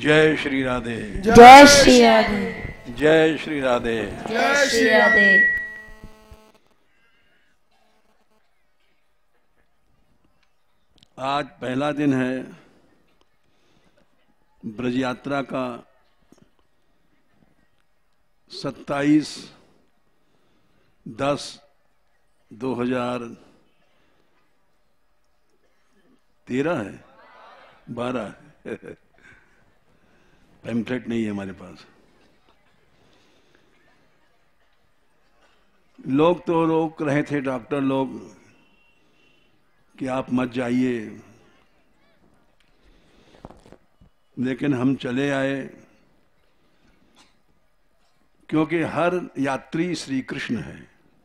जय श्री राधे। जय श्री राधे। जय श्री राधे। जय श्री राधे। आज पहला दिन है ब्रज यात्रा का। 27/10/2013 है, 12 पैम्फलेट नहीं है हमारे पास। लोग तो रोक रहे थे, डॉक्टर लोग, कि आप मत जाइए, लेकिन हम चले आए क्योंकि हर यात्री श्री कृष्ण है।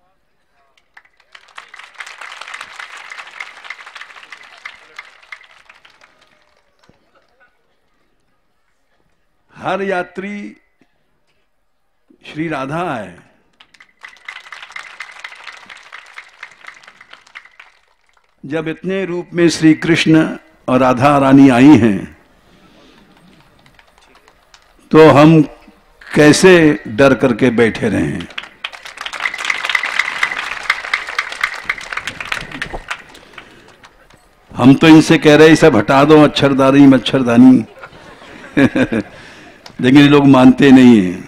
हर यात्री श्री राधा है। जब इतने रूप में श्री कृष्ण और राधा रानी आई हैं, तो हम कैसे डर करके बैठे रहे? हम तो इनसे कह रहे सब हटा दो, मच्छरदानी मच्छरदानी लेकिन ये लोग मानते नहीं हैं।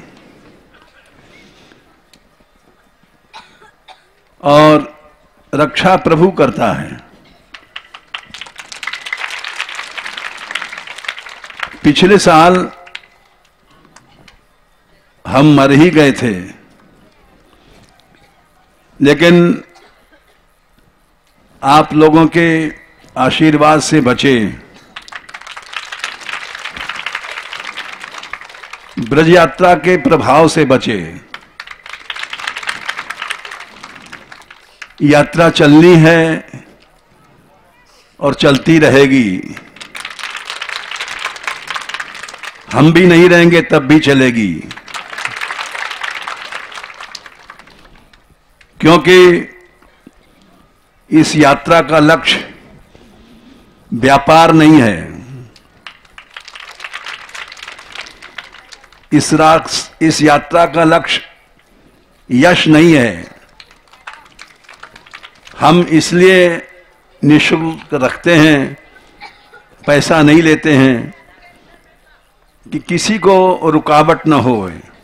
और रक्षा प्रभु करता है। पिछले साल हम मर ही गए थे, लेकिन आप लोगों के आशीर्वाद से बचे। ब्रज यात्रा के प्रभाव से बचे। यात्रा चलनी है और चलती रहेगी। हम भी नहीं रहेंगे तब भी चलेगी, क्योंकि इस यात्रा का लक्ष्य व्यापार नहीं है। इस यात्रा का लक्ष्य यश नहीं है। हम इसलिए निःशुल्क रखते हैं, पैसा नहीं लेते हैं, कि किसी को रुकावट न हो।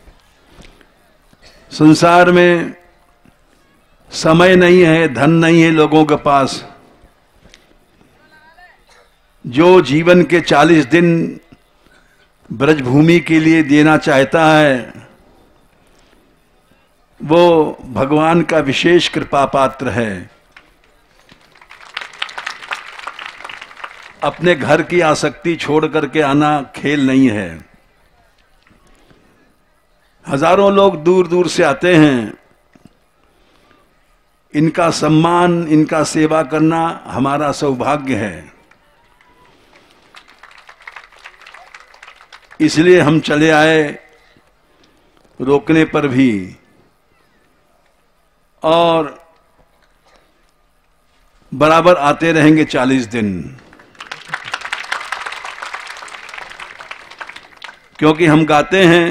संसार में समय नहीं है, धन नहीं है लोगों के पास। जो जीवन के 40 दिन ब्रजभूमि के लिए देना चाहता है, वो भगवान का विशेष कृपा पात्र है। अपने घर की आसक्ति छोड़ करके आना खेल नहीं है। हजारों लोग दूर दूर से आते हैं। इनका सम्मान, इनका सेवा करना हमारा सौभाग्य है। इसलिए हम चले आए, रोकने पर भी। और बराबर आते रहेंगे 40 दिन, क्योंकि हम गाते हैं,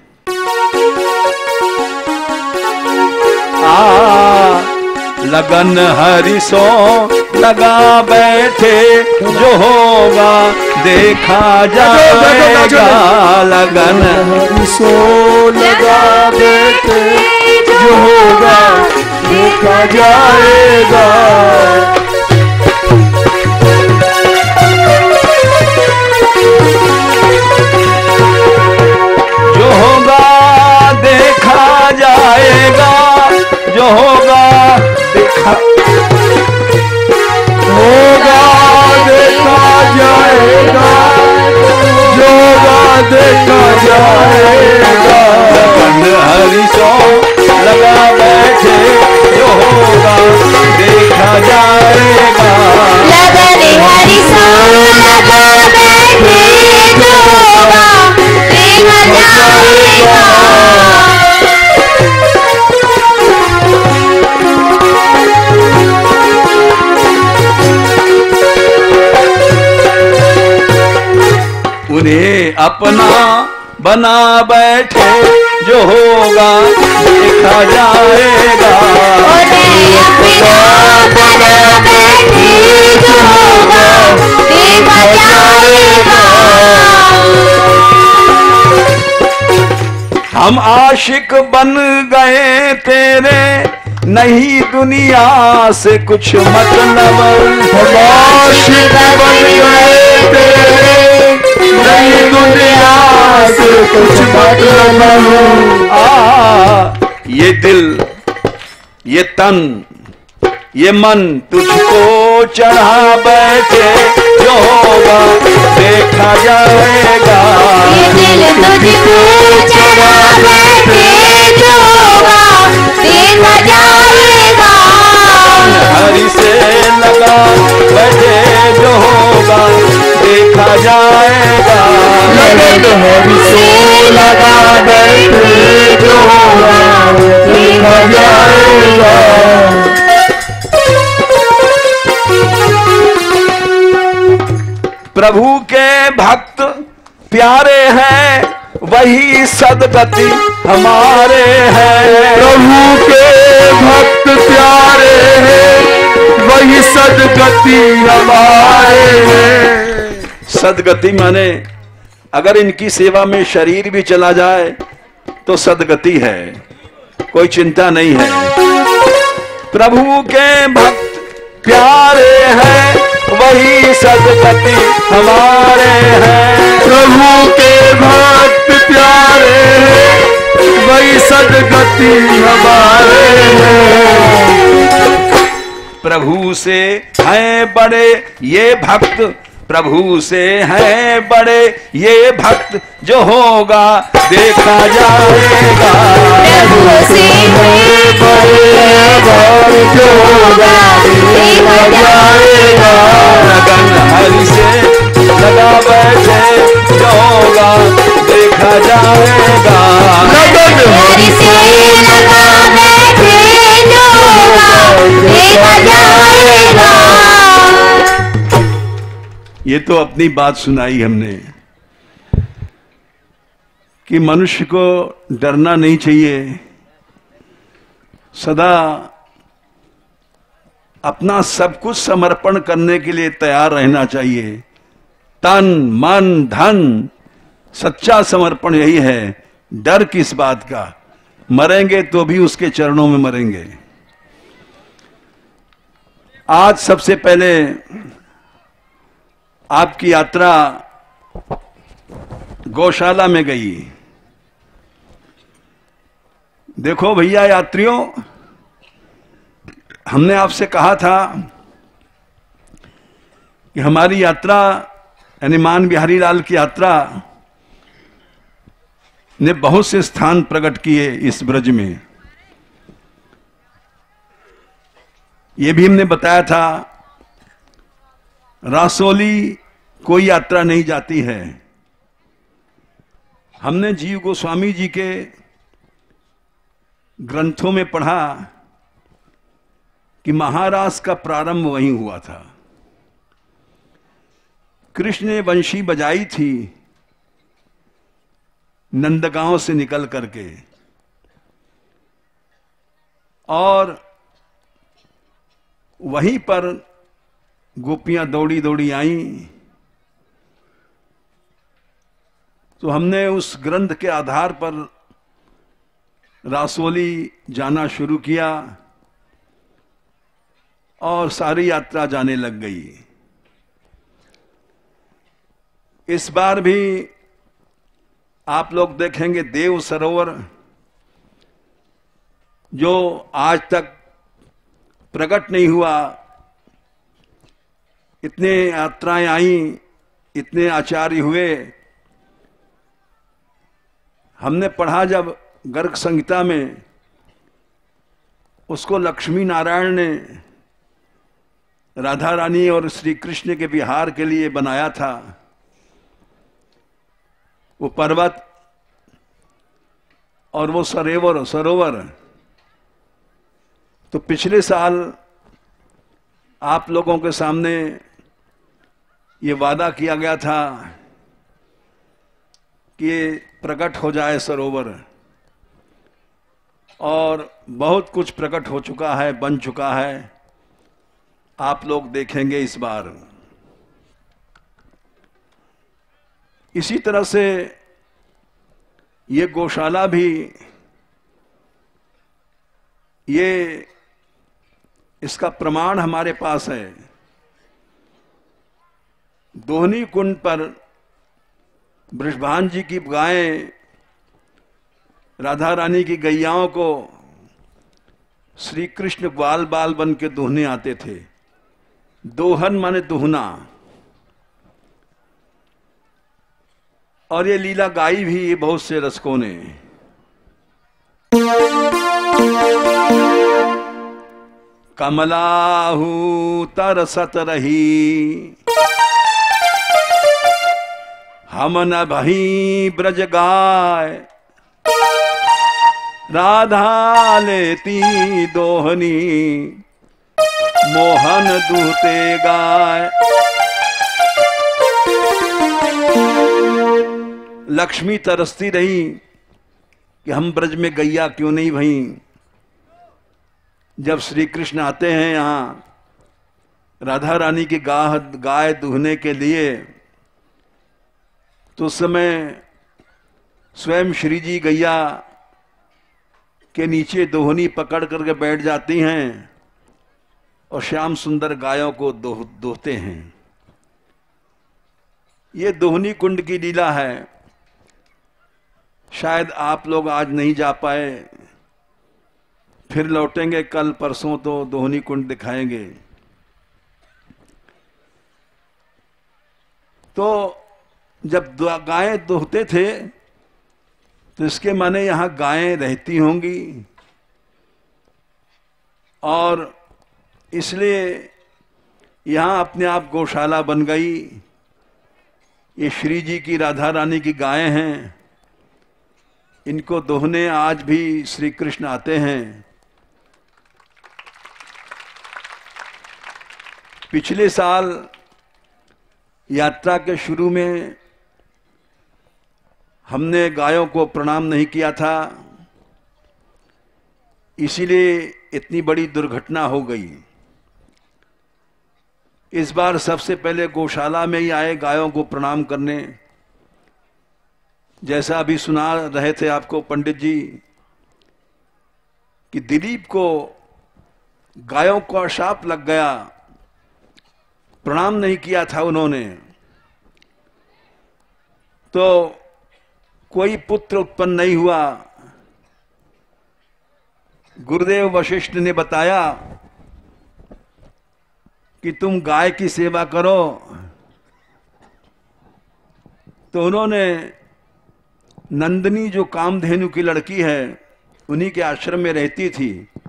लगन हरि सो लगा बैठे, जो होगा देखा जाएगा। लगन हरि सो लगा बैठे, जो होगा देखा जाएगा। जो होगा देखा जाएगा, जो होगा देखा होगा देखा जाएगा, जो होगा देखा जाएगा। हरि सो लगा बैठे, जो होगा देखा जाएगा। लगन हरि सो लगा बैठे, जो होगा देखा जाएगा। उन्हें अपना बना बैठे जो होगा देखा जाएगा। उन्हें अपना बना बैठे जो होगा देखा जाएगा। हम आशिक बन गए तेरे, नहीं दुनिया से कुछ मतलब। हम आशिक बन गए तेरे, नहीं दुनिया से कुछ मतलब। ये दिल, ये तन, ये मन तुझको चढ़ा बैठे जो होगा देखा जाएगा। ये दिल तुझको चढ़ा बैठे जो होगा देखा जाएगा। हरि से लगा बैठे जो होगा देखा जाएगा। लगन हरि से लगा बैठे जो होगा देखा जाएगा। प्रभु के भक्त प्यारे हैं, वही सदगति हमारे हैं। प्रभु के भक्त प्यारे हैं, वही सदगति हमारे हैं। सदगति माने अगर इनकी सेवा में शरीर भी चला जाए तो सदगति है, कोई चिंता नहीं है। प्रभु के भक्त प्यारे हैं, वही सदगति हमारे हैं। प्रभु के भक्त प्यारे हैं, वही सदगति हमारे हैं। प्रभु से हैं बड़े ये भक्त, प्रभु से हैं बड़े ये भक्त जो होगा देखा जाएगा। प्रभु से हैं बड़े भक्त जो होगा देखा जाएगा। लगन हरि से लगा बैठे जो होगा देखा जाएगा। लगन हरि से लगा बैठे जो होगा देखा जाएगा। ये तो अपनी बात सुनाई हमने कि मनुष्य को डरना नहीं चाहिए, सदा अपना सब कुछ समर्पण करने के लिए तैयार रहना चाहिए। तन मन धन सच्चा समर्पण यही है। डर किस बात का, मरेंगे तो भी उसके चरणों में मरेंगे। आज सबसे पहले आपकी यात्रा गौशाला में गई। देखो भैया यात्रियों, हमने आपसे कहा था कि हमारी यात्रा यानी मान बिहारी लाल की यात्रा ने बहुत से स्थान प्रकट किए इस ब्रज में। यह भी हमने बताया था रासोली कोई यात्रा नहीं जाती है। हमने जीव गोस्वामी जी के ग्रंथों में पढ़ा कि महाराष्ट्र का प्रारंभ वहीं हुआ था। कृष्ण ने बंशी बजाई थी नंदगांव से निकल करके, और वहीं पर गोपियां दौड़ी दौड़ी आईं। तो हमने उस ग्रंथ के आधार पर रासोली जाना शुरू किया और सारी यात्रा जाने लग गई। इस बार भी आप लोग देखेंगे देव सरोवर जो आज तक प्रकट नहीं हुआ। इतने यात्राएं आईं, इतने आचार्य हुए। हमने पढ़ा जब गर्ग संहिता में, उसको लक्ष्मी नारायण ने राधा रानी और श्री कृष्ण के विहार के लिए बनाया था। वो पर्वत और वो सरोवर। तो पिछले साल आप लोगों के सामने ये वादा किया गया था कि ये प्रकट हो जाए सरोवर, और बहुत कुछ प्रकट हो चुका है, बन चुका है। आप लोग देखेंगे इस बार। इसी तरह से ये गौशाला भी, ये इसका प्रमाण हमारे पास है। दोहनी कुंड पर वृषभान जी की गायें, राधा रानी की गैयाओं को श्री कृष्ण ग्वाल बाल बन के दोहने आते थे। दोहन माने दुहना। और ये लीला गाई भी बहुत से रसिकों ने। कमलाहू तरसत रही, हम न भई ब्रज गाय, राधा लेती दोहनी, मोहन दूहते गाय। लक्ष्मी तरसती रही कि हम ब्रज में गैया क्यों नहीं भई। जब श्री कृष्ण आते हैं यहां राधा रानी की गाय दूहने के लिए, तो उस समय स्वयं श्री जी गैया के नीचे दोहनी पकड़ करके बैठ जाती हैं और श्याम सुंदर गायों को दोहते हैं। ये दोहनी कुंड की लीला है। शायद आप लोग आज नहीं जा पाए, फिर लौटेंगे कल परसों तो दोहनी कुंड दिखाएंगे। तो जब गायें दोहते थे तो इसके माने यहां गायें रहती होंगी, और इसलिए यहां अपने आप गौशाला बन गई। ये श्री जी की, राधा रानी की गायें हैं। इनको दोहने आज भी श्री कृष्ण आते हैं। पिछले साल यात्रा के शुरू में हमने गायों को प्रणाम नहीं किया था, इसीलिए इतनी बड़ी दुर्घटना हो गई। इस बार सबसे पहले गौशाला में ही आए गायों को प्रणाम करने। जैसा अभी सुना रहे थे आपको पंडित जी कि दिलीप को गायों का शाप लग गया, प्रणाम नहीं किया था उन्होंने, तो कोई पुत्र उत्पन्न नहीं हुआ। गुरुदेव वशिष्ठ ने बताया कि तुम गाय की सेवा करो, तो उन्होंने नंदिनी जो कामधेनु की लड़की है, उन्हीं के आश्रम में रहती थी,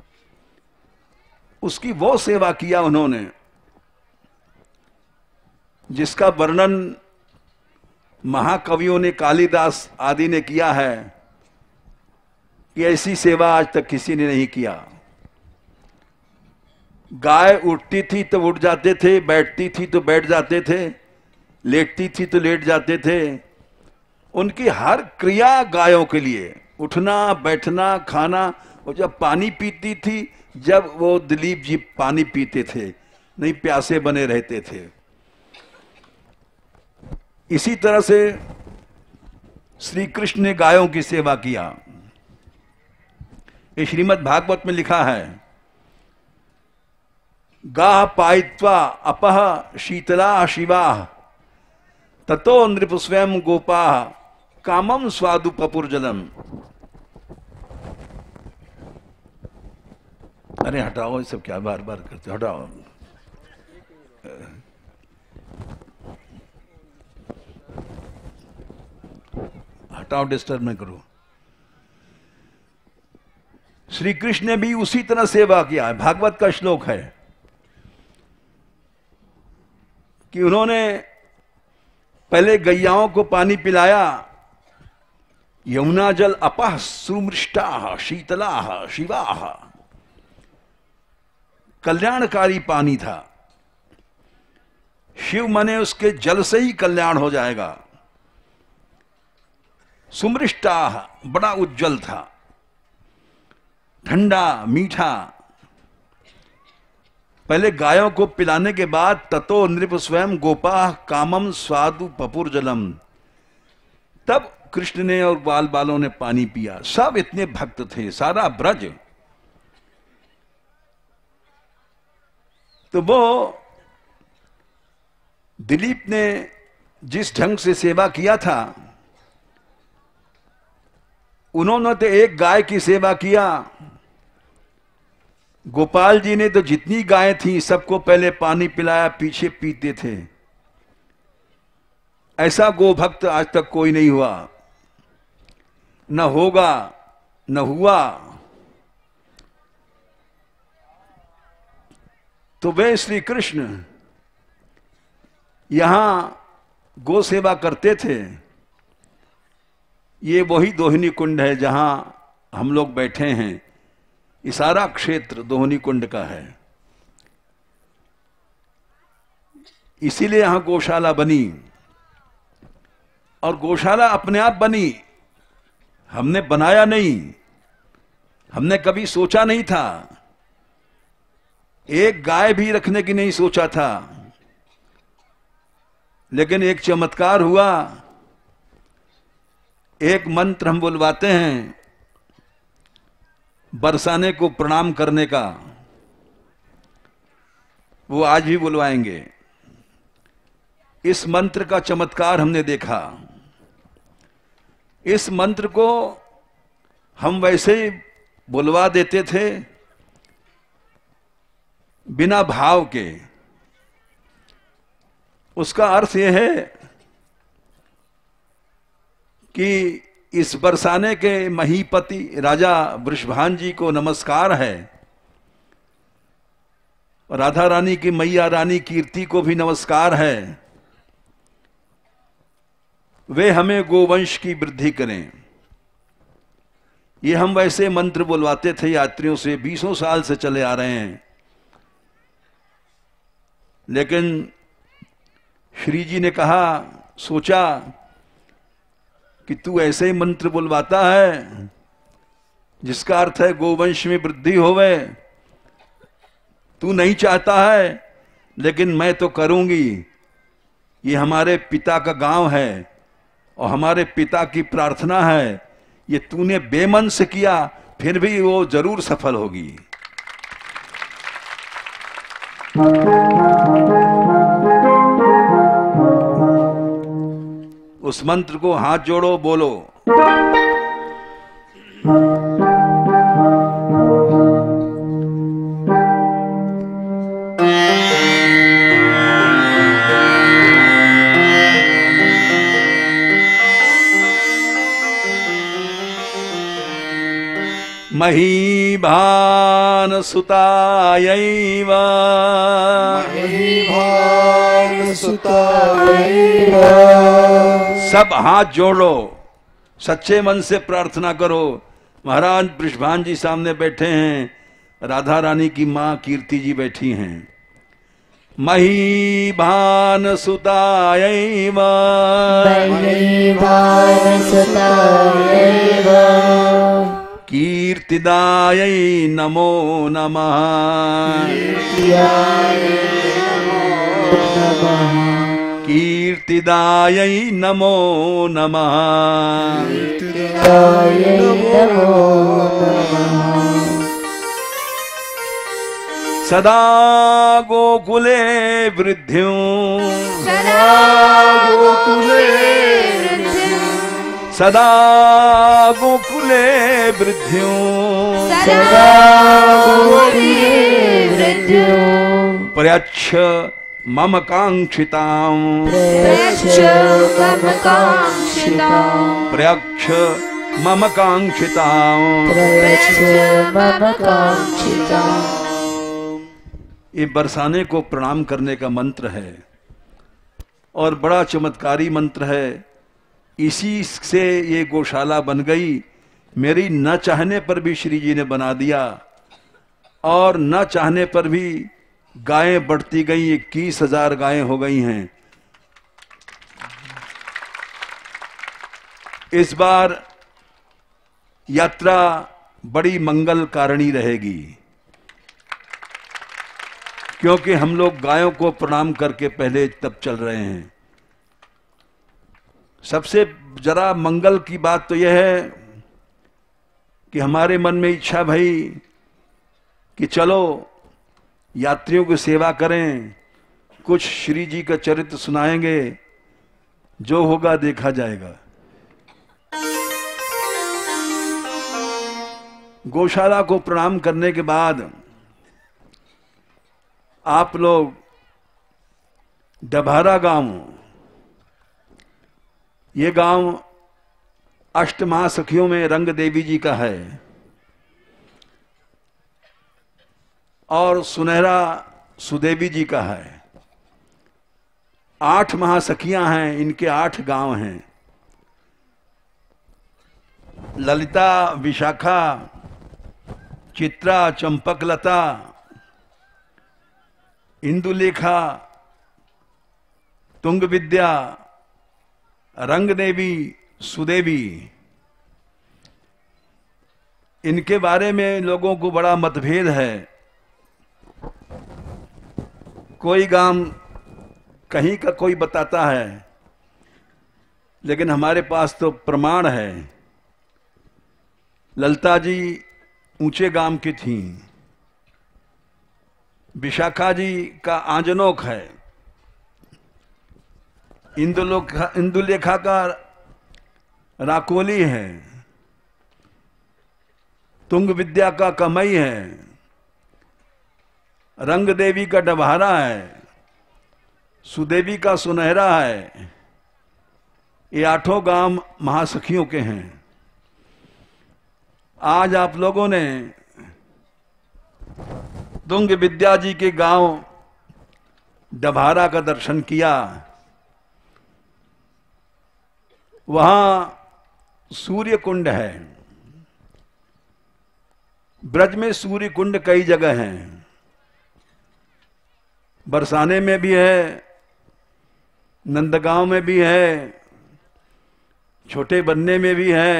उसकी वो सेवा किया उन्होंने जिसका वर्णन महाकवियों ने, कालिदास आदि ने किया है कि ऐसी सेवा आज तक किसी ने नहीं किया। गाय उठती थी तो उठ जाते थे, बैठती थी तो बैठ जाते थे, लेटती थी तो लेट जाते थे। उनकी हर क्रिया गायों के लिए, उठना, बैठना, खाना। और जब पानी पीती थी, जब वो दिलीप जी पानी पीते थे, नहीं प्यासे बने रहते थे। इसी तरह से श्री कृष्ण ने गायों की सेवा किया। ये श्रीमद् भागवत में लिखा है, गाह पायित्वा अपह शीतला शिवा, ततो नृप स्वयं गोपा कामम स्वादु पपुर्जलम। अरे हटाओ, ये सब क्या बार बार करते, हटाओ। हटाओ, डिस्टर्ब न करो। श्री कृष्ण ने भी उसी तरह सेवा किया है। भागवत का श्लोक है कि उन्होंने पहले गैयाओं को पानी पिलाया। यमुना जल अपह सुमृष्टा शीतला शिवा, कल्याणकारी पानी था। शिव माने उसके जल से ही कल्याण हो जाएगा। सुमृष्टा, बड़ा उज्जवल था, ठंडा मीठा। पहले गायों को पिलाने के बाद ततो नृप स्वयं गोपा कामम स्वादु पपुर जलम, तब कृष्ण ने और बाल बालों ने पानी पिया। सब इतने भक्त थे, सारा ब्रज। तो वो दिलीप ने जिस ढंग से सेवा किया था, उन्होंने तो एक गाय की सेवा किया, गोपाल जी ने तो जितनी गायें थी सबको पहले पानी पिलाया, पीछे पीते थे। ऐसा गोभक्त आज तक कोई नहीं हुआ, न होगा, न हुआ। तो वे श्री कृष्ण यहां गो सेवा करते थे। ये वही दोहिनी कुंड है जहां हम लोग बैठे हैं। ये सारा क्षेत्र दोहिनी कुंड का है, इसीलिए यहां गौशाला बनी। और गौशाला अपने आप बनी, हमने बनाया नहीं, हमने कभी सोचा नहीं था। एक गाय भी रखने की नहीं सोचा था, लेकिन एक चमत्कार हुआ। एक मंत्र हम बुलवाते हैं बरसाने को प्रणाम करने का, वो आज भी बुलवाएंगे। इस मंत्र का चमत्कार हमने देखा। इस मंत्र को हम वैसे ही बुलवा देते थे बिना भाव के। उसका अर्थ यह है कि इस बरसाने के महीपति राजा वृषभान जी को नमस्कार है, राधा रानी की मैया रानी कीर्ति को भी नमस्कार है। वे हमें गोवंश की वृद्धि करें। ये हम वैसे मंत्र बुलवाते थे यात्रियों से, 20 साल से चले आ रहे हैं। लेकिन श्री जी ने कहा, सोचा कि तू ऐसे ही मंत्र बुलवाता है जिसका अर्थ है गोवंश में वृद्धि होवे। तू नहीं चाहता है, लेकिन मैं तो करूंगी। ये हमारे पिता का गांव है और हमारे पिता की प्रार्थना है। ये तूने बेमन से किया, फिर भी वो जरूर सफल होगी। उस मंत्र को हाथ जोड़ो, बोलो। महीभान सुतायैव, महीभान सुतायैव। सब हाथ जोड़ो, सच्चे मन से प्रार्थना करो। महाराज वृषभान जी सामने बैठे हैं, राधा रानी की मां कीर्ति जी बैठी हैं। महीभान सुतायैव, महीभान सुतायैव। कीर्तिदायै नमो नमः, कीर्तिदायै नमो नमः। सदा गोकुले वृद्धिं, सदा गोकुले सदा गोकुले वृद्धिं, सदा गोकुले वृद्धिं। प्रयच्छ मम कांक्षितां, प्रयच्छ मम कांक्षितां, प्रयच्छ मम कांक्षितां। प्रयच्छ मम कांक्षितां। ये बरसाने को प्रणाम करने का मंत्र है और बड़ा चमत्कारी मंत्र है। इसी से ये गौशाला बन गई। मेरी न चाहने पर भी श्री जी ने बना दिया और न चाहने पर भी गायें बढ़ती गई। 21,000 गायें हो गई हैं। इस बार यात्रा बड़ी मंगल कारणी रहेगी, क्योंकि हम लोग गायों को प्रणाम करके पहले तब चल रहे हैं। सबसे जरा मंगल की बात तो यह है कि हमारे मन में इच्छा भई कि चलो यात्रियों की सेवा करें, कुछ श्री जी का चरित्र सुनाएंगे, जो होगा देखा जाएगा। गौशाला को प्रणाम करने के बाद आप लोग डभारा गांव, ये गांव अष्ट महासखियों में रंग देवी जी का है और सुनहरा सुदेवी जी का है। 8 महासखियां हैं, इनके 8 गांव हैं। ललिता, विशाखा, चित्रा, चंपकलता, इंदुलेखा, तुंग विद्या, रंग देवी, सुदेवी। इनके बारे में लोगों को बड़ा मतभेद है। कोई गांव कहीं का कोई बताता है, लेकिन हमारे पास तो प्रमाण है। ललिता जी ऊंचे गांव की थीं, विशाखा जी का आंजनोक है, इंदुलेखा का राकोली है, तुंग विद्या का कमई है, रंग देवी का डभारा है, सुदेवी का सुनहरा है। ये 8 गांव महासखियों के हैं। आज आप लोगों ने तुंग विद्या जी के गांव डभारा का दर्शन किया। वहां सूर्य कुंड है। ब्रज में सूर्य कुंड कई जगह हैं। बरसाने में भी है, नंदगांव में भी है, छोटे बन्ने में भी है,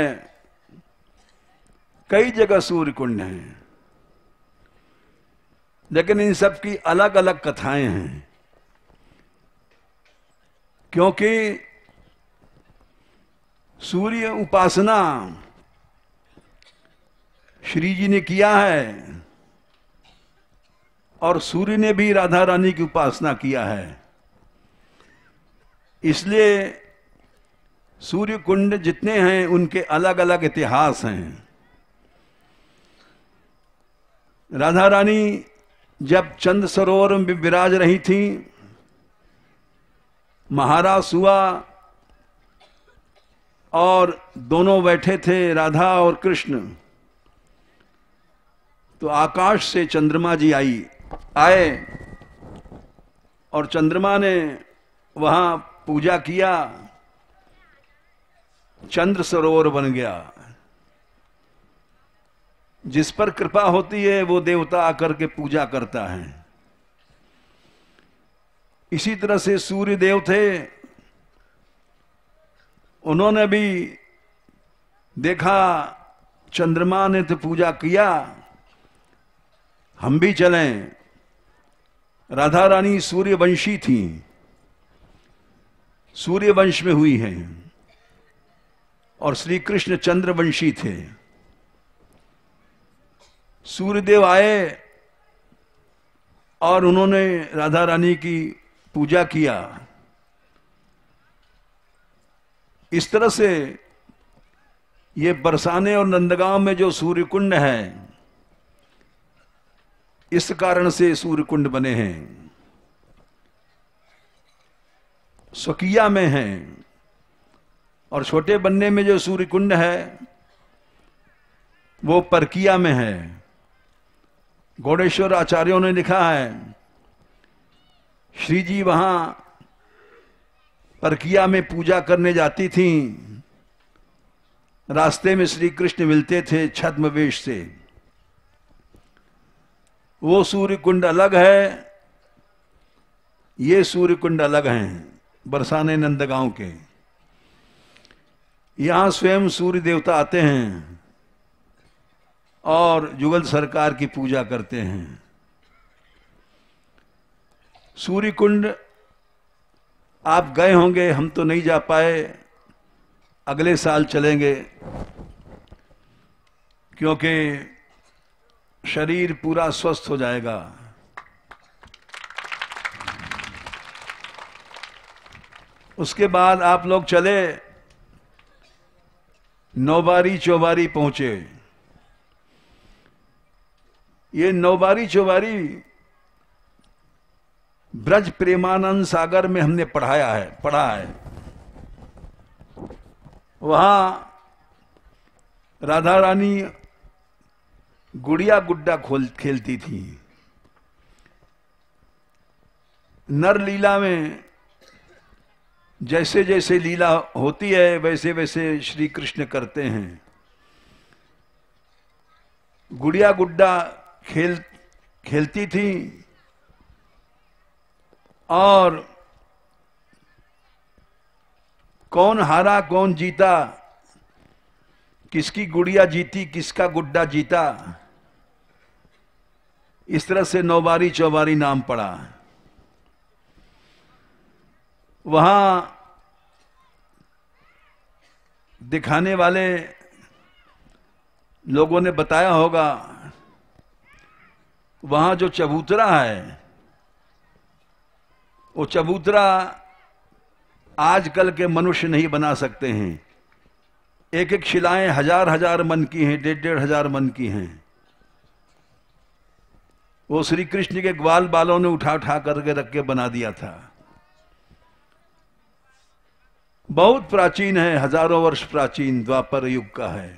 कई जगह सूर्य कुंड हैं। लेकिन इन सब की अलग अलग कथाएं हैं, क्योंकि सूर्य उपासना श्री जी ने किया है और सूर्य ने भी राधा रानी की उपासना किया है। इसलिए सूर्य कुंड जितने हैं उनके अलग अलग इतिहास हैं। राधा रानी जब चंद सरोवर में विराज रही थी, महाराज हुआ और दोनों बैठे थे, राधा और कृष्ण। तो आकाश से चंद्रमा जी आए और चंद्रमा ने वहां पूजा किया, चंद्र सरोवर बन गया। जिस पर कृपा होती है वो देवता आकर के पूजा करता है। इसी तरह से सूर्य देव थे, उन्होंने भी देखा चंद्रमा ने तो पूजा किया, हम भी चलें। राधा रानी सूर्यवंशी थी, सूर्यवंश में हुई हैं, और श्री कृष्ण चंद्रवंशी थे। सूर्यदेव आए और उन्होंने राधा रानी की पूजा किया। इस तरह से ये बरसाने और नंदगांव में जो सूर्य कुंड है, इस कारण से सूर्य कुंड बने हैं। स्वकिया में हैं, और छोटे बन्ने में जो सूर्य कुंड है वो परकिया में है। गौड़ेश्वर आचार्यों ने लिखा है, श्री जी वहां परकिया में पूजा करने जाती थीं। रास्ते में श्री कृष्ण मिलते थे छद्म वेश से। वो सूर्य कुंड अलग है, ये सूर्य कुंड अलग हैं, बरसाने नंदगांव के। यहां स्वयं सूर्य देवता आते हैं और जुगल सरकार की पूजा करते हैं। सूर्य कुंड आप गए होंगे, हम तो नहीं जा पाए, अगले साल चलेंगे, क्योंकि शरीर पूरा स्वस्थ हो जाएगा। उसके बाद आप लोग चले, नौबारी चौबारी पहुंचे। ये नौबारी चौबारी ब्रज प्रेमानंद सागर में हमने पढ़ा है। वहां राधा रानी गुड़िया गुड्डा खेलती थी। नर लीला में जैसे जैसे लीला होती है वैसे वैसे श्री कृष्ण करते हैं। गुड़िया गुड्डा खेलती थी और कौन हारा कौन जीता, किसकी गुड़िया जीती किसका गुड्डा जीता, इस तरह से नौबारी चौबारी नाम पड़ा। वहां दिखाने वाले लोगों ने बताया होगा, वहां जो चबूतरा है वो चबूतरा आजकल के मनुष्य नहीं बना सकते हैं। एक एक शिलाएं हजार हजार मन की हैं, 1.5 हजार मन की हैं। वो श्री कृष्ण के ग्वाल बालों ने उठा उठा करके रख के बना दिया था। बहुत प्राचीन है, हजारों वर्ष प्राचीन, द्वापर युग का है।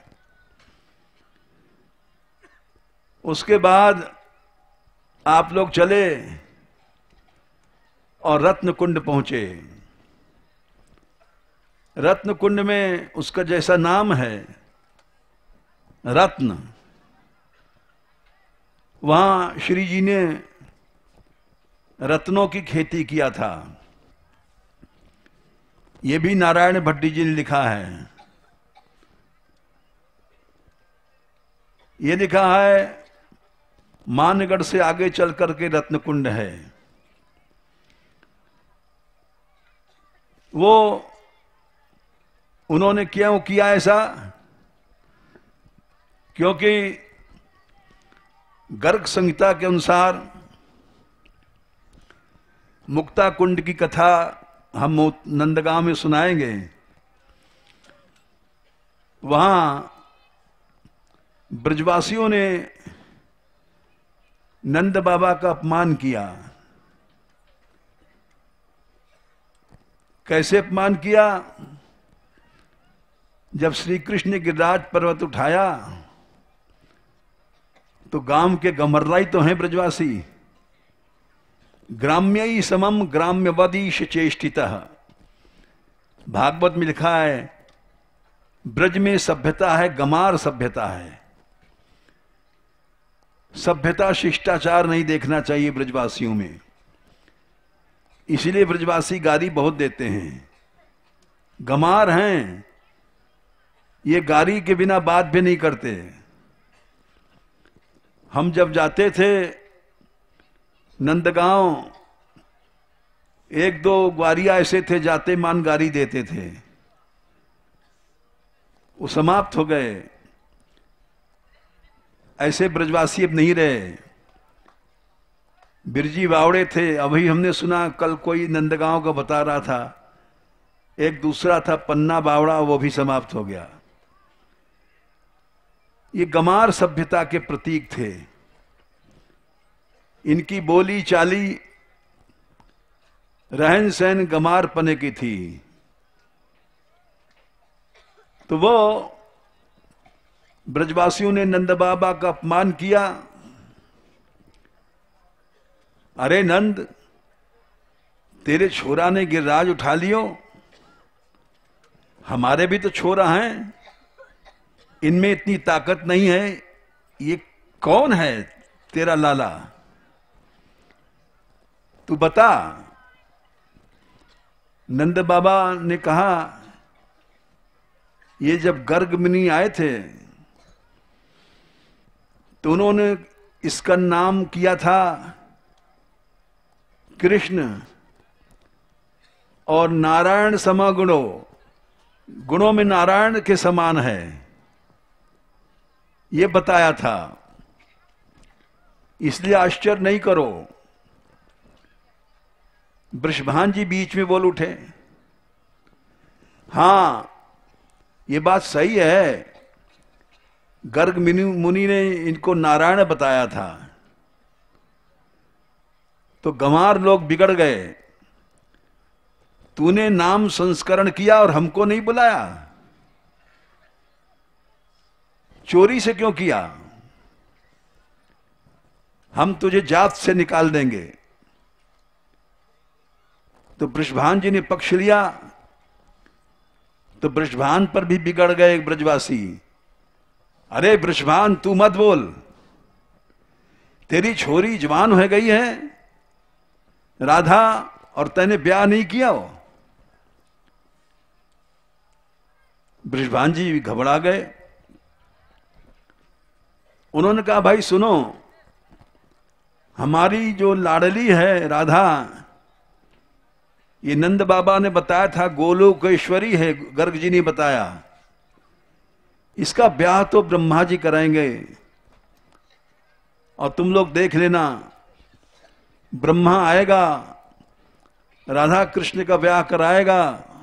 उसके बाद आप लोग चले और रत्न कुंड पहुंचे। रत्न कुंड में उसका जैसा नाम है रत्न, वहां श्री जी ने रत्नों की खेती किया था। यह भी नारायण भट्टी जी ने लिखा है। यह लिखा है मानगढ़ से आगे चल करके रत्न कुंड है। वो उन्होंने क्यों किया ऐसा? क्योंकि गर्ग संहिता के अनुसार मुक्ता कुंड की कथा हम नंदगांव में सुनाएंगे। वहां ब्रजवासियों ने नंद बाबा का अपमान किया। कैसे अपमान किया? जब श्री कृष्ण ने गिरिराज पर्वत उठाया तो गांव के गमर्राई तो हैं ब्रजवासी। ग्राम्यई समम ग्राम्यवदीश चेष्टितः, भागवत में लिखा है ब्रज में सभ्यता है, गमार सभ्यता है। सभ्यता शिष्टाचार नहीं देखना चाहिए ब्रजवासियों में, इसलिए ब्रजवासी गाली बहुत देते हैं। गमार हैं, ये गाली के बिना बात भी नहीं करते। हम जब जाते थे नंदगांव, एक दो ग्वारिया ऐसे थे जाते मान गाली देते थे, वो समाप्त हो गए। ऐसे ब्रजवासी अब नहीं रहे। बिरजी बावड़े थे, अभी हमने सुना कल कोई नंदगांव का बता रहा था, एक दूसरा था पन्ना बावड़ा, वो भी समाप्त हो गया। ये गमार सभ्यता के प्रतीक थे। इनकी बोली चाली रहन सहन गमार पने की थी। तो वो ब्रजवासियों ने नंद बाबा का अपमान किया। अरे नंद, तेरे छोरा ने गिरिराज उठा लियो, हमारे भी तो छोरा हैं, इनमें इतनी ताकत नहीं है। ये कौन है तेरा लाला, तू बता। नंद बाबा ने कहा ये जब गर्ग मुनि आए थे तो उन्होंने इसका नाम किया था कृष्ण, और नारायण समागुणो, गुणों में नारायण के समान है, ये बताया था। इसलिए आश्चर्य नहीं करो। वृषभान जी बीच में बोल उठे, हां ये बात सही है, गर्ग मुनि ने इनको नारायण बताया था, तो गंवार लोग बिगड़ गए। तूने नाम संस्करण किया और हमको नहीं बुलाया, चोरी से क्यों किया? हम तुझे जात से निकाल देंगे। तो वृषभान जी ने पक्ष लिया, तो वृषभान पर भी बिगड़ गए ब्रजवासी। अरे वृषभान तू मत बोल, तेरी छोरी जवान हो गई है राधा, और तैने ब्याह नहीं किया हो। वृषभान जी घबरा गए। उन्होंने कहा भाई सुनो, हमारी जो लाडली है राधा, ये नंद बाबा ने बताया था गोलोकेश्वरी है, गर्ग जी ने बताया, इसका ब्याह तो ब्रह्मा जी कराएंगे, और तुम लोग देख लेना ब्रह्मा आएगा, राधा कृष्ण का ब्याह कराएगा।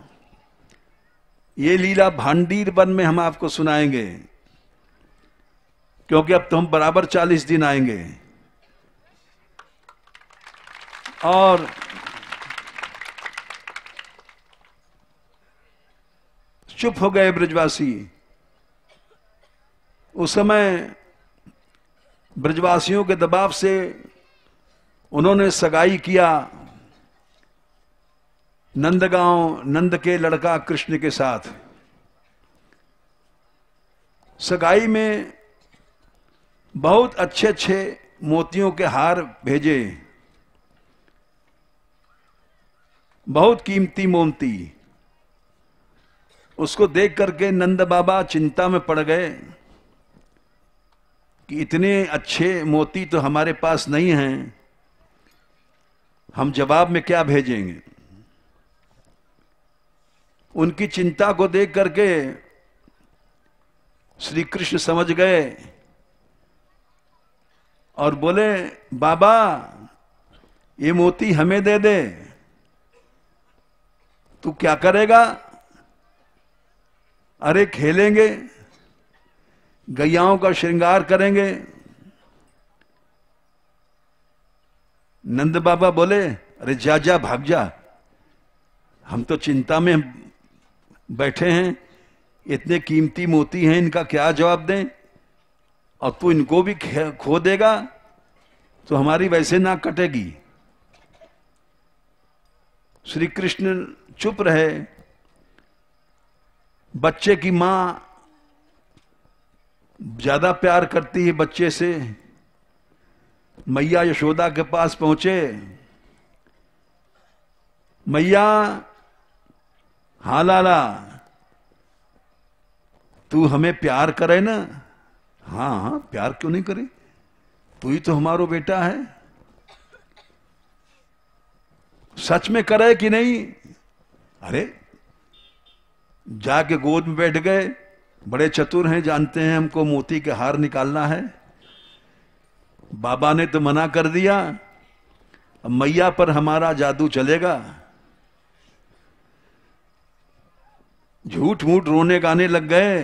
ये लीला भांडीर वन में हम आपको सुनाएंगे, क्योंकि अब तो हम बराबर 40 दिन आएंगे। और चुप हो गए ब्रजवासी। उस समय ब्रजवासियों के दबाव से उन्होंने सगाई किया नंदगांव नंद के लड़का कृष्ण के साथ। सगाई में बहुत अच्छे अच्छे मोतियों के हार भेजे, बहुत कीमती मोती। उसको देख करके नंद बाबा चिंता में पड़ गए कि इतने अच्छे मोती तो हमारे पास नहीं हैं, हम जवाब में क्या भेजेंगे। उनकी चिंता को देख करके श्री कृष्ण समझ गए और बोले, बाबा ये मोती हमें दे दे, तू क्या करेगा? अरे खेलेंगे, गैयाओं का श्रृंगार करेंगे। नंद बाबा बोले, अरे जा जा भाग जा, हम तो चिंता में बैठे हैं, इतने कीमती मोती हैं, इनका क्या जवाब दें, और तू इनको भी खो देगा तो हमारी वैसे नाक कटेगी। श्री कृष्ण चुप रहे। बच्चे की मां ज्यादा प्यार करती है बच्चे से। मैया यशोदा के पास पहुंचे। मैया, हाँ लाला, तू हमें प्यार करे ना? हाँ हाँ, प्यार क्यों नहीं करे, तू ही तो हमारो बेटा है। सच में करे कि नहीं? अरे जाके गोद में बैठ गए। बड़े चतुर हैं, जानते हैं हमको मोती के हार निकालना है। बाबा ने तो मना कर दिया, अब मैया पर हमारा जादू चलेगा। झूठ मूठ रोने गाने लग गए।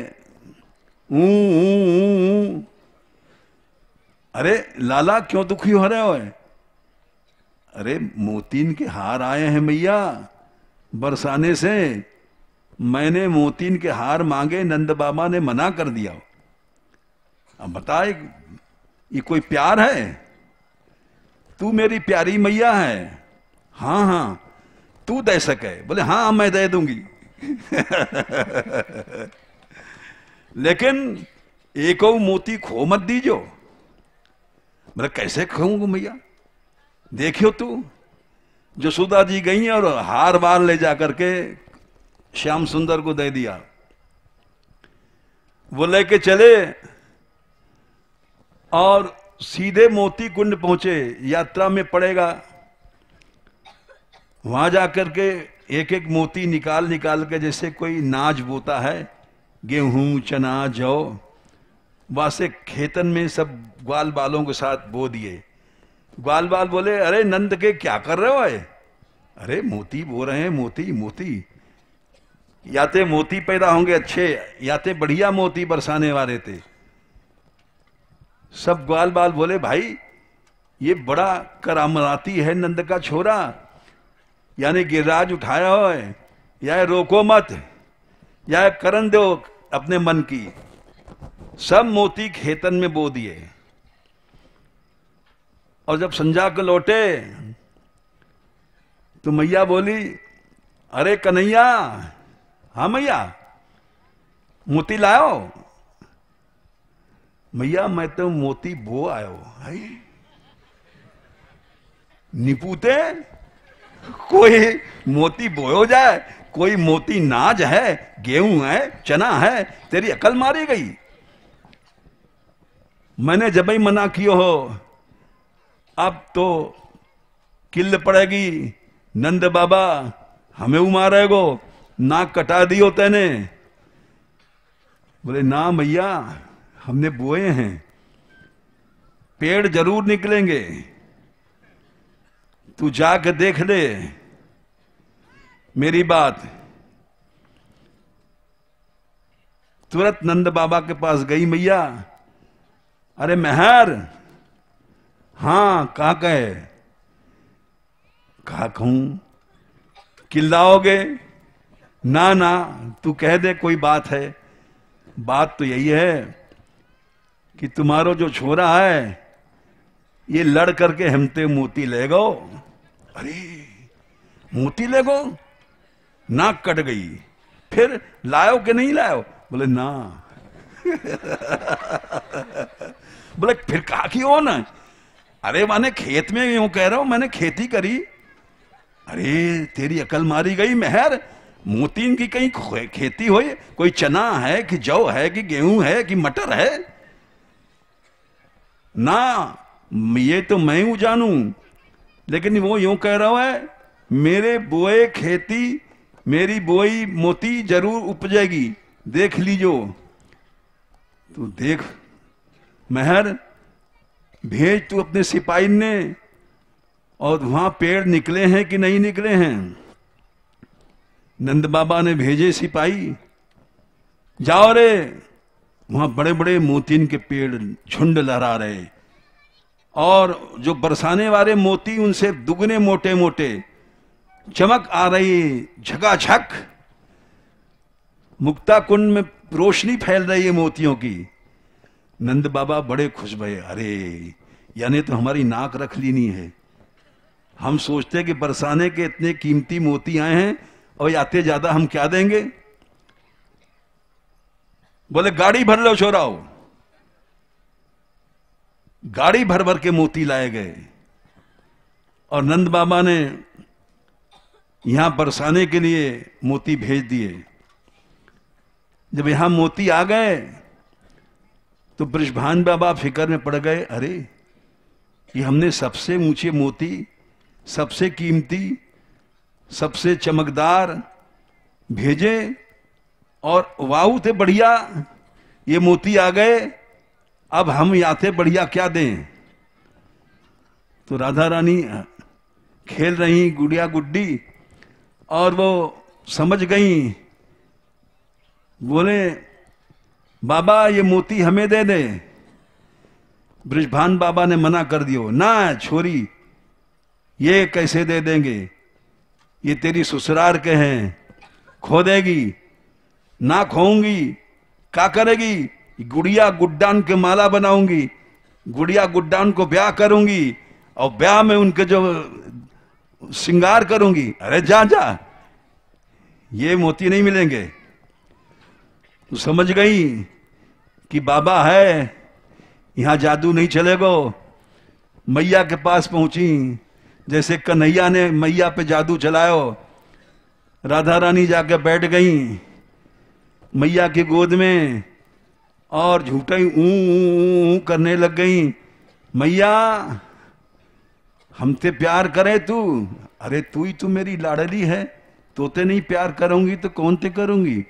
अरे लाला क्यों दुखी हो रहे हो? अरे मोतीन के हार आए हैं मैया बरसाने से, मैंने मोतीन के हार मांगे, नंद बाबा ने मना कर दिया। अब बता, ये कोई प्यार है? तू मेरी प्यारी मैया है। हाँ हाँ, तू दे सके? बोले हाँ मैं दे दूंगी। लेकिन एक मोती खो मत दीजो। बोले कैसे खोऊंगा मैया? देखियो तू, जसोदा जी गई और हार बार ले जाकर के श्याम सुंदर को दे दिया। वो लेके चले और सीधे मोती कुंड पहुंचे। यात्रा में पड़ेगा, वहां जाकर के एक एक मोती निकाल निकाल के, जैसे कोई नाज बोता है, गेहूं चना जौ, वासे खेतन में सब ग्वाल बालों के साथ बो दिए। ग्वाल बाल बोले, अरे नंद के क्या कर रहे हो? अरे मोती बो रहे हैं, मोती मोती। याते मोती पैदा होंगे अच्छे, याते बढ़िया मोती बरसाने वाले थे। सब ग्वाल बाल बोले, भाई ये बड़ा करामती है नंद का छोरा, यानी गिरिराज उठाया हो है, या रोको मत, या करन दो अपने मन की। सब मोती खेतन में बो दिए। और जब संजा को लौटे तो मैया बोली, अरे कन्हैया, हाँ मैया, मोती लाओ। मैया मैं तो मोती बो आयो। निपूते कोई मोती बोयो जाए, कोई मोती नाज है, गेहूं है, चना है, तेरी अकल मारी गई। मैंने जब ही मना कियो हो, अब तो किल पड़ेगी। नंद बाबा हमें उमारेगो, नाक कटा दियो तेने। बोले, ना मैया, हमने बोए हैं, पेड़ जरूर निकलेंगे, तू जाके देख ले मेरी बात। तुरंत नंद बाबा के पास गई मैया। अरे मेहर, हाँ कहा कहे? कहा कहूं, किल्लाओगे? ना ना, तू कह दे कोई बात है। बात तो यही है कि तुम्हारो जो छोरा है ये लड़ करके हमते मोती ले गो। अरे मोती ले गो? नाक कट गई। फिर लायो कि नहीं लायो? बोले ना। बोले फिर कहा कि हो ना? अरे माने खेत में यूं कह रहा हूं, मैंने खेती करी। अरे तेरी अकल मारी गई मेहर, मोती की कहीं खेती हो? कोई चना है कि जौ है कि गेहूं है कि मटर है? ना, ये तो मैं हूं जानू, लेकिन वो यूं कह रहा है, मेरे बोए खेती, मेरी बोई मोती जरूर उपजेगी, देख लीजो। तो देख मेहर, भेज तू अपने सिपाही ने, और वहां पेड़ निकले हैं कि नहीं निकले हैं। नंद बाबा ने भेजे सिपाही, जाओ रे, वहां बड़े बड़े मोतिन के पेड़ झुंड लहरा रहे, और जो बरसाने वाले मोती उनसे दुगने मोटे मोटे, चमक आ रही झकाझक, मुक्ता कुंड में रोशनी फैल रही है मोतियों की। नंद बाबा बड़े खुश भये। अरे यानी तो हमारी नाक रख लेनी है। हम सोचते कि बरसाने के इतने कीमती मोती आए हैं और आते ज्यादा हम क्या देंगे। बोले गाड़ी भर लो छोराओ। गाड़ी भर भर के मोती लाए गए, और नंद बाबा ने यहां बरसाने के लिए मोती भेज दिए। जब यहां मोती आ गए तो बृषभान बाबा फिक्र में पड़ गए। अरे ये हमने सबसे ऊंचे मोती, सबसे कीमती, सबसे चमकदार भेजे, और वाऊ थे बढ़िया, ये मोती आ गए, अब हम याते बढ़िया क्या दें। तो राधा रानी खेल रही गुड़िया गुड्डी, और वो समझ गई। बोले बाबा ये मोती हमें दे दे। बृषभान बाबा ने मना कर दियो, ना छोरी, ये कैसे दे देंगे, ये तेरी ससुराल के हैं, खो देगी। ना खोऊंगी, क्या करेगी? गुड़िया गुड्डान के माला बनाऊंगी, गुड़िया गुड्डान को ब्याह करूंगी, और ब्याह में उनके जो श्रृंगार करूंगी। अरे जा जा, ये मोती नहीं मिलेंगे। तो समझ गई कि बाबा है, यहां जादू नहीं चलेगा। मैया के पास पहुंची, जैसे कन्हैया ने मैया पे जादू चलायो। राधा रानी जाके बैठ गई मैया की गोद में, और झूठा ही ऊ करने लग गई। मैया हमसे प्यार करे तू? अरे तू ही तो मेरी लाडली है, तोते नहीं प्यार करूंगी तो कौन ते करूंगी?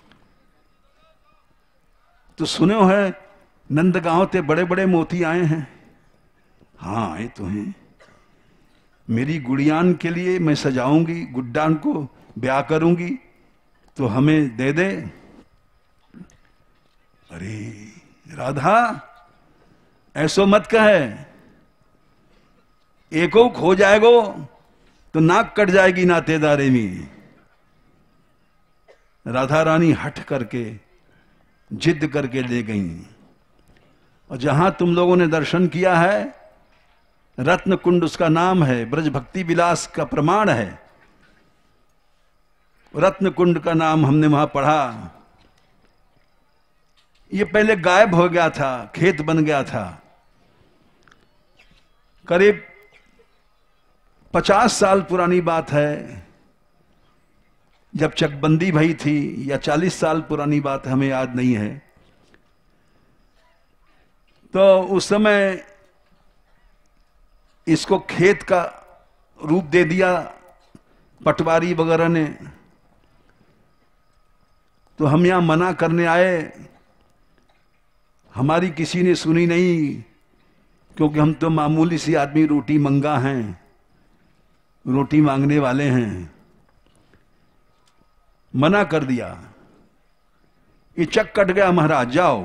तो सुनो है नंदगांव ते बड़े बड़े मोती आए हैं। हाँ आए तो हैं। मेरी गुड़ियान के लिए मैं सजाऊंगी, गुड्डान को ब्याह करूंगी तो हमें दे दे। अरे राधा ऐसो मत कहे, एको खो जाएगो तो नाक कट जाएगी नातेदारे में। राधा रानी हठ करके जिद करके ले गई। और जहां तुम लोगों ने दर्शन किया है, रत्न कुंड उसका नाम है, ब्रज भक्ति विलास का प्रमाण है। रत्न कुंड का नाम हमने वहां पढ़ा। ये पहले गायब हो गया था, खेत बन गया था। करीब 50 साल पुरानी बात है, जब चकबंदी भई थी, या 40 साल पुरानी बात, हमें याद नहीं है। तो उस समय इसको खेत का रूप दे दिया पटवारी वगैरह ने। तो हम यहां मना करने आए, हमारी किसी ने सुनी नहीं, क्योंकि हम तो मामूली सी आदमी रोटी मंगा हैं, रोटी मांगने वाले हैं। मना कर दिया। ये चक कट गया महाराज, जाओ।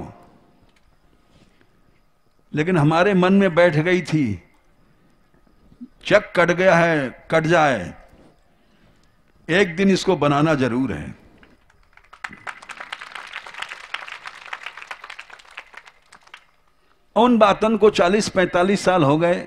लेकिन हमारे मन में बैठ गई थी, चक कट गया है, कट जाए, एक दिन इसको बनाना जरूर है। उन बातन को 40-45 साल हो गए।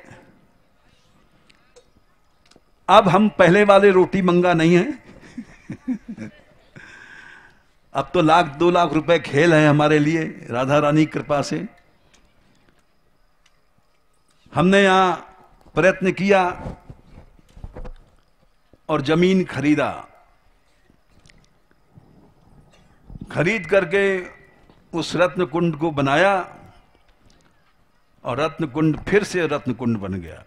अब हम पहले वाले रोटी मंगा नहीं है। अब तो 1-2 लाख रुपए खेल है हमारे लिए, राधा रानी की कृपा से। हमने यहां प्रयत्न किया और जमीन खरीदा। खरीद करके उस रत्न कुंड को बनाया और रत्न कुंड फिर से रत्न कुंड बन गया।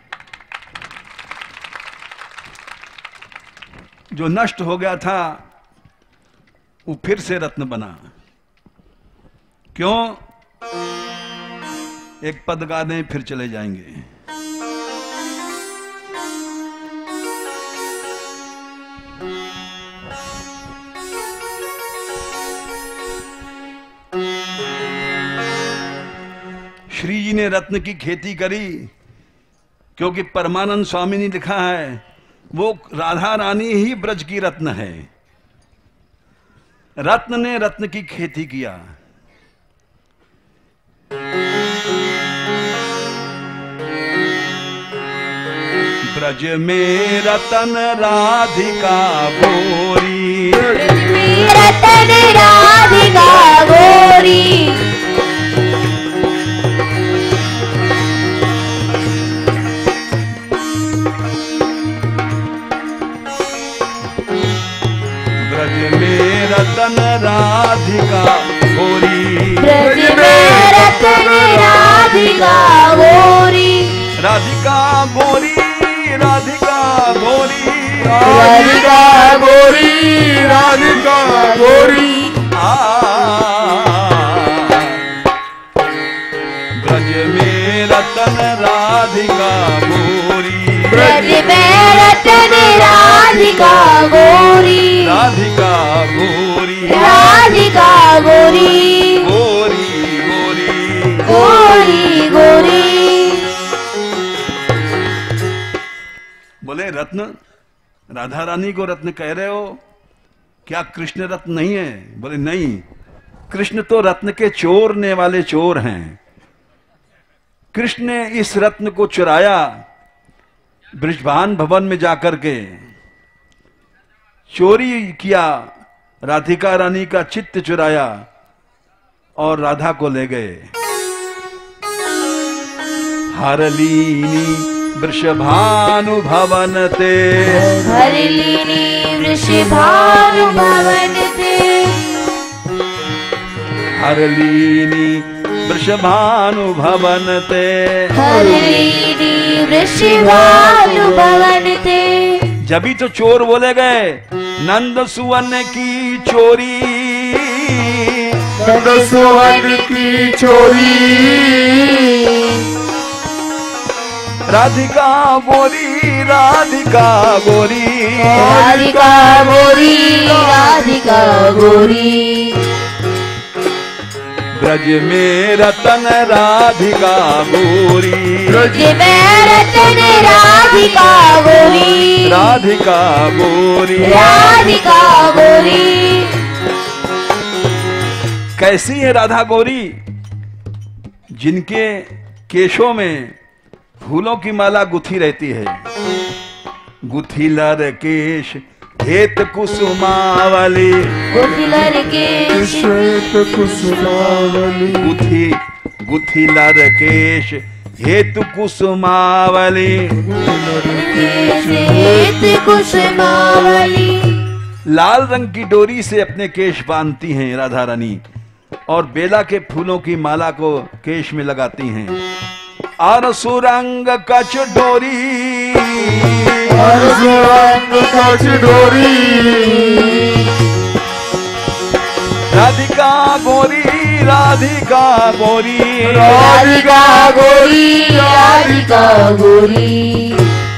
जो नष्ट हो गया था वो फिर से रत्न बना। क्यों? एक पद गा दें फिर चले जाएंगे। श्री जी ने रत्न की खेती करी, क्योंकि परमानंद स्वामी ने लिखा है वो राधा रानी ही ब्रज की रत्न है। रत्न ने रत्न की खेती किया। ब्रज में रतन राधिका गोरी, ब्रज में रतन राधिका गोरी, रतन राधिका गोरी, ब्रज में रतन राधिका गोरी, राधिका गोरी, राधिका गोरी, राधिका गोरी, राधिका गोरी। ब्रज में रतन राधिका गोरी, ब्रज में रतन राधिका गोरी, राधिका गोरी, राधिका गोरी, गोरी गोरी गोरी गोरी। बोले रत्न, राधा रानी को रत्न कह रहे हो, क्या कृष्ण रत्न नहीं है? बोले नहीं, कृष्ण तो रत्न के चोरने वाले चोर हैं। कृष्ण ने इस रत्न को चुराया, बृजभान भवन में जाकर के चोरी किया, राधिका रानी का चित्त चुराया और राधा को ले गए। हरलीनी वृषभानुभवन ते, हरलीनी वृषभानुभवन ते, हरलीनी वृषभानु भवन ते, हरलीनी वृषभानु भवन ते। जब ही तो चोर बोले गए नंद सुवन की चोरी, नंद सुवन की चोरी। राधिका गोरी, राधिका गोरी, राधिका गोरी, राधिका गोरी। ब्रज में रतन राधिका गोरी, ब्रज में रतन राधिका गोरी, राधिका गोरी, राधिका गोरी। कैसी है राधा गोरी? जिनके केशों में फूलों की माला गुथी रहती है। गुथी लर केश हेत कुसुमावली, गुथी लर केश श्वेत कुसुमावली। गुथी लर केश हेतु कुसुमावली, केश हेत कुसुमावली। लाल रंग की डोरी से अपने केश बांधती हैं राधा रानी और बेला के फूलों की माला को केश में लगाती हैं। और सुरंग कच डोरी, और सुरंग कच डोरी। राधिका गोरी, राधिका गोरी, राधिका गोरी, राधिका गोरी।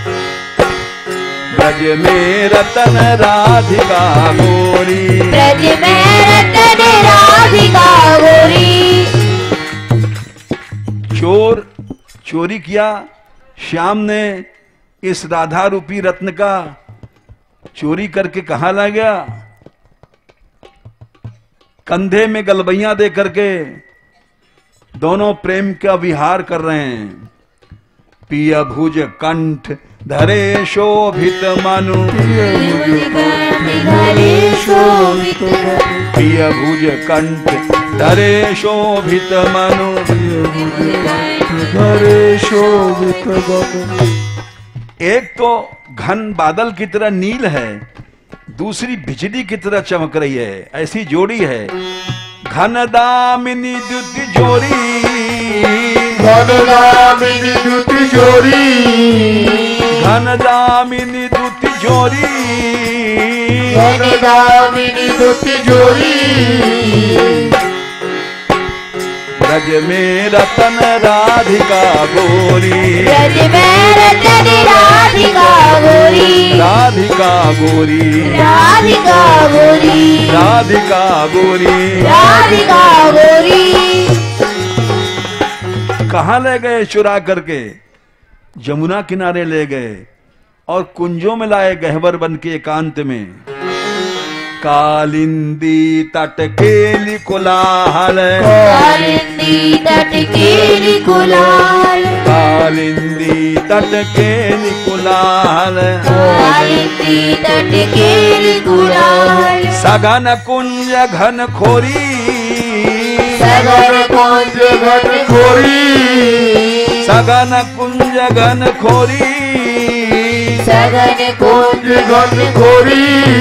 ब्रज में रतन राधिका गोरी, ब्रज में रतन राधिका गोरी। चोर चोरी किया, श्याम ने इस राधा रूपी रत्न का चोरी करके कहां ला गया? कंधे में गलबैया दे करके दोनों प्रेम का विहार कर रहे हैं। पिय भुज कंठ धरे शोभित मनु, पिय भुज कंठ धरे शोभित मनु, धरे शोभित मनु। एक तो घन बादल की तरह नील है, दूसरी बिजली की तरह चमक रही है। ऐसी जोड़ी है घन दामिनी द्युति जोरी, घन दामिनी द्युति जोरी, घन दामिनी द्युति जोरी, घन दामिनी द्युति जोरी। ब्रज में रतन राधिका गोरी, ब्रज में रतन राधिका गोरी, राधिका गोरी, राधिका गोरी, राधिका गोरी। राधिका गोरी। कहां ले गए चुरा करके? जमुना किनारे ले गए और कुंजों में लाए गहवर बन के एकांत में। कालिंदी तट केली कोलाहल, कालिंदी तट केली कोलाहल, कालिंदी तट केली कोलाहल, कालिंदी तट केली कोलाहल। सघन कुंज घन खोरी, सघन कुंज घन खोरी, सघन कुंज घन खोरी, सघन कुंज घन खोरी।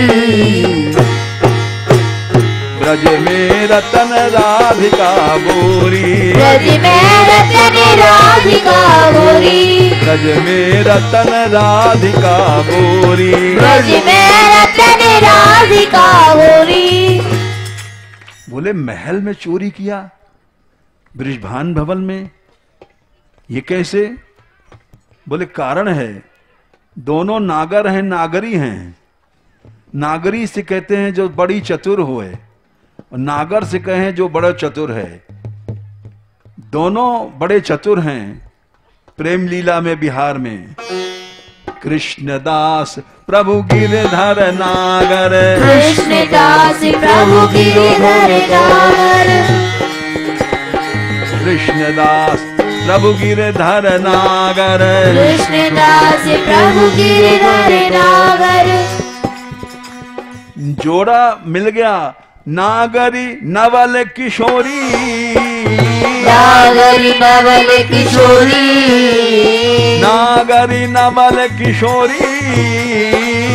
ब्रज में रतन राधिका गोरी, ब्रज में रतन राधिका गोरी, ब्रज में रतन राधिका गोरी। ब्रज में रतन राधिका गोरी। बोले महल में चोरी किया, बृषभान भवन में, ये कैसे? बोले कारण है, दोनों नागर हैं, नागरी हैं। नागरी से कहते हैं जो बड़ी चतुर होए, और नागर से कहें जो बड़ा चतुर है। दोनों बड़े चतुर हैं प्रेम लीला में, बिहार में। कृष्णदास प्रभु गिरधर नागर, कृष्णदास प्रभु गिरधर नागर, कृष्णदास प्रभु गिरधर नागर, कृष्णदास प्रभु गिरधर नागर। जोड़ा मिल गया, नागरी नवल किशोरी, नागरी नवल किशोरी, नागरी नवल किशोरी,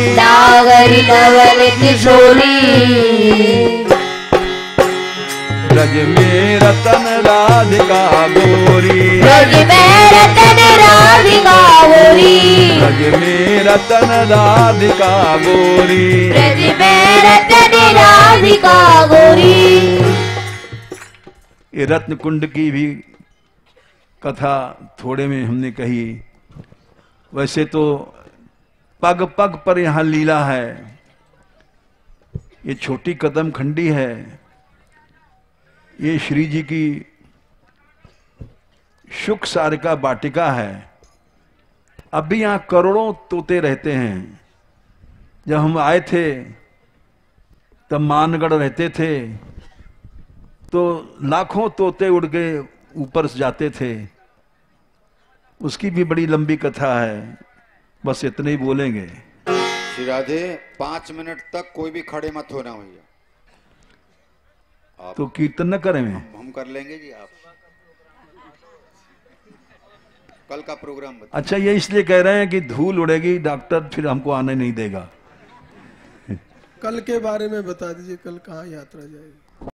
नागरी नवल किशोरी। ब्रज में रतन राधिका गोरी, ब्रज में रतन राधिका गोरी, ब्रज में रतन राधिका गोरी, ब्रज में रतन राधिका गोरी। ये रत्न कुंड की भी कथा थोड़े में हमने कही। वैसे तो पग पग पर यहां लीला है। ये छोटी कदम खंडी है, ये श्री जी की शुक सारिका वाटिका है। अब भी यहां करोड़ों तोते रहते हैं। जब हम आए थे तब मानगढ़ रहते थे तो लाखों तोते उड़ के ऊपर जाते थे। उसकी भी बड़ी लंबी कथा है, बस इतने ही बोलेंगे। श्री राधे 5 मिनट तक कोई भी खड़े मत होना भैया। तो कीर्तन न करें हम कर लेंगे जी। आप कल का प्रोग्राम बता। अच्छा, ये इसलिए कह रहे हैं कि धूल उड़ेगी, डॉक्टर फिर हमको आने नहीं देगा। कल के बारे में बता दीजिए, कल कहाँ यात्रा जाएगी?